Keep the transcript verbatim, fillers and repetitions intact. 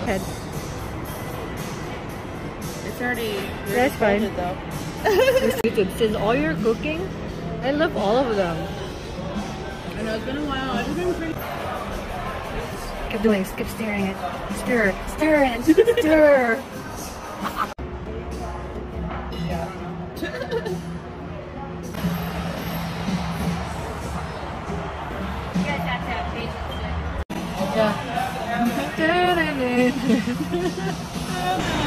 Head. It's already. That's fine. Though. YouTube, since all your cooking, I love all of them. I know it's been a while. I've been pretty. Keep doing. Keep stirring it. Stir, stir it, stir. Yeah. Yeah.